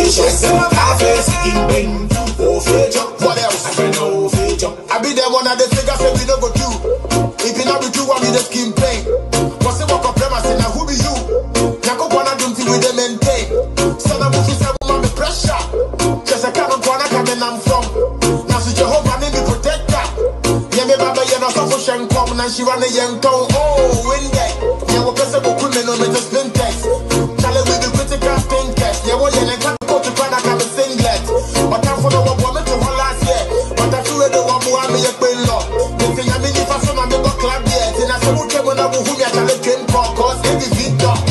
What else? I be the one of the figures say we no go do. If you not be true, I be the skin pain. What's the work of them? I say now who be you? Nako wanna do things with them maintain. Son of a say woman me pressure. Just a kind of wanna come and I'm from. Now so Jehovah need me protector. Yeah me baba yeah no so for shen come. Now she run a young town. Oh in there. Yeah we person go criminal me just spin text. Charlie we be critical thinkers. Yeah we yeah can't go to find out I'm a singlet. But I'm for the one woman to one last year. But I feel the one who I'm a queen law. The thing I mean if I saw my club yet. And I said, when I will who me, I shall let him call, cause it is Victor.